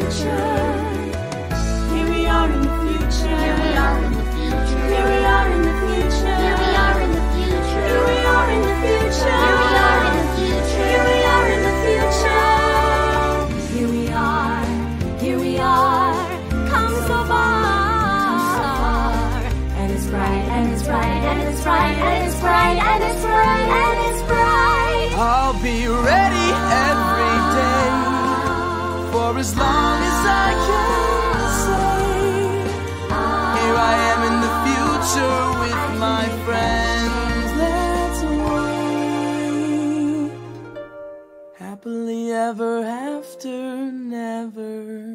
future. Here we are in the future. Here we are in the future. Here we are in the future. Here we are in the future. Here we are in the future. Here we are in the future. Here we are in the future. Here we are. Here we are. Come so far. And it's bright. And it's bright. And it's bright. And it's bright. And it's bright. And it's bright. I'll be ready every day for as long as I can say. Here I am in the future with my friends. Let's wait. Happily ever after, never.